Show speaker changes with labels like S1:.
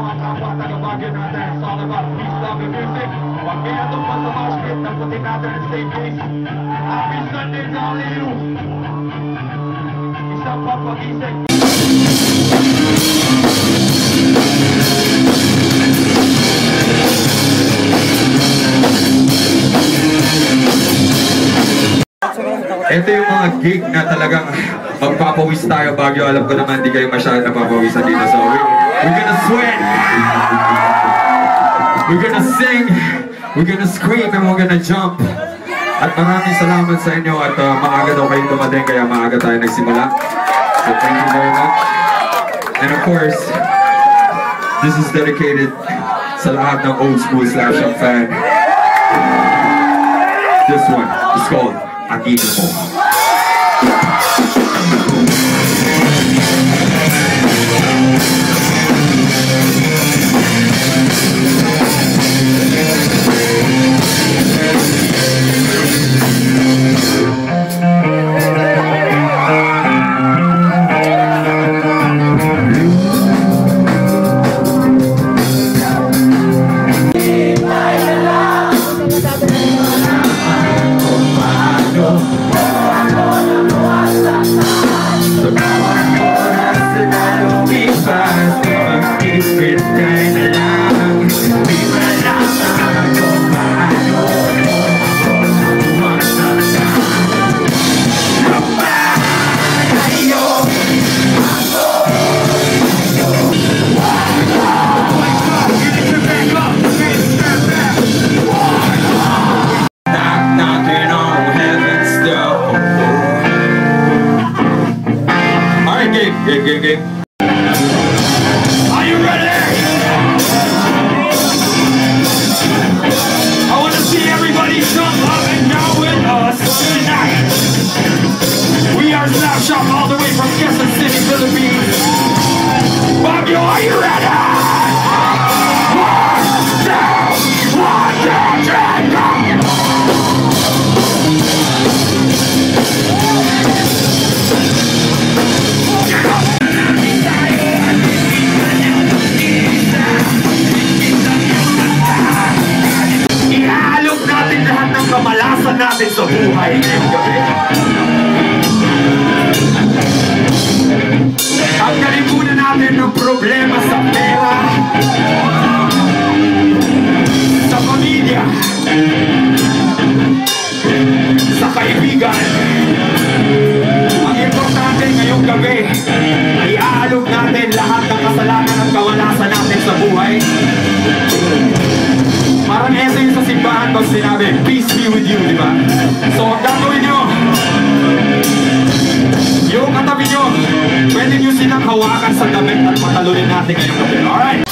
S1: mga kapwa taga-Baguio natin. It's all about peace, love, and music. Huwag ginatong pa sa mosh pit, naputin natin ang same case. Happy Sunday to all of you. Isang papagising. Ito yung mga gig na talagang magpapawis tayo Baguio. Alam ko naman di kayo masyadong napapawisan dito. So we're gonna sweat, we're gonna sing, we're gonna scream, and we're gonna jump. At maraming salamat sa inyo at maaga daw kayo dumating kaya maaga tayo nagsimula. So thank you very much. And of course, this is dedicated sa lahat ng old school Slap Shop fan. This one is called Aquino Po. Game. Are you ready? I want to see everybody jump up and down with us tonight. We are Slap Shop all the way from Quezon City, Philippines. Baguio, are you ready? 1, 2, 3, go! Kamalasan natin sa buhay ngayong gabi. Tanggalin muna natin ng problema sa pera, sa pamilya, sa kaibigan. Ang importante ngayong gabi, iaalog natin lahat ng kasalanan at kawalasan natin sa buhay. Parang ito yung sa simbahan pag sinabi, peace be with you, di ba? So, ang gagawin nyo, yung katabi nyo, pwede nyo silang hawakan sa damit at patalunin natin ngayong gabi. Alright?